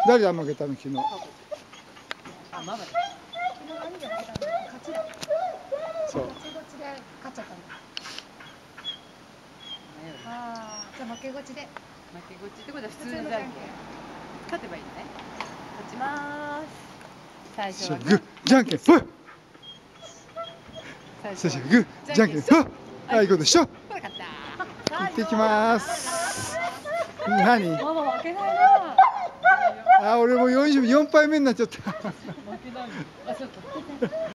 誰が負けたの昨日。 あ、ママだ。 昨日何で負けたの？勝ちだ。 そう。 どっちで勝っちゃったの？ああ、じゃあ負けごちで。 負けごちってことは普通のじゃんけん。勝てばいいのね。勝ちまーす。最初はグーじゃんけんぽい。そしてグーじゃんけんぽい。あいこでしょ。 これ勝った。 行ってきます。何？ ママ負けないな。 あ、俺も44杯目になっちゃった。 負けない。あ、ちょっと。